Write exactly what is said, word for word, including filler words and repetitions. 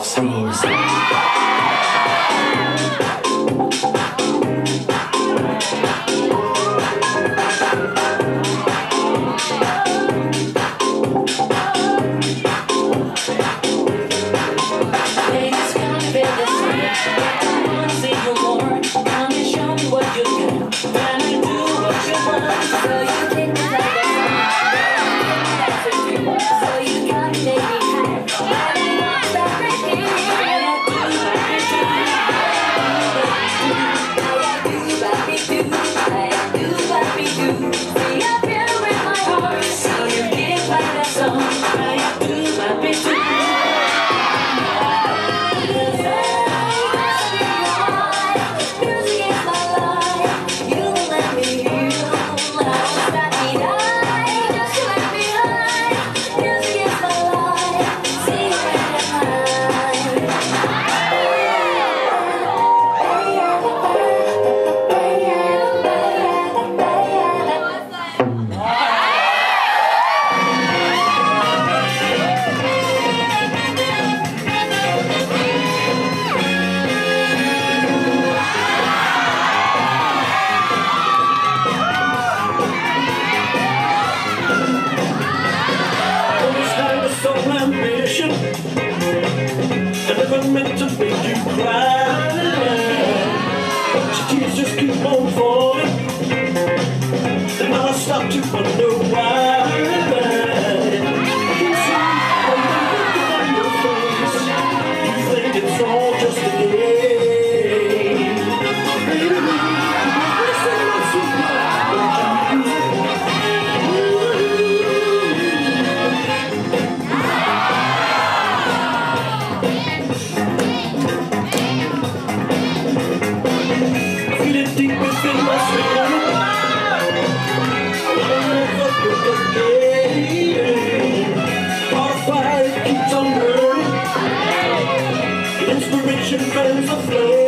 Meant to make you cry, but your tears just keep on falling, and I'll stop to wonder why. You see, when you look on your face, you think it's all just a game. Baby, listen, listen, deep within my soul, I'll never forget. Our fire keeps on burning, inspiration fans afloat.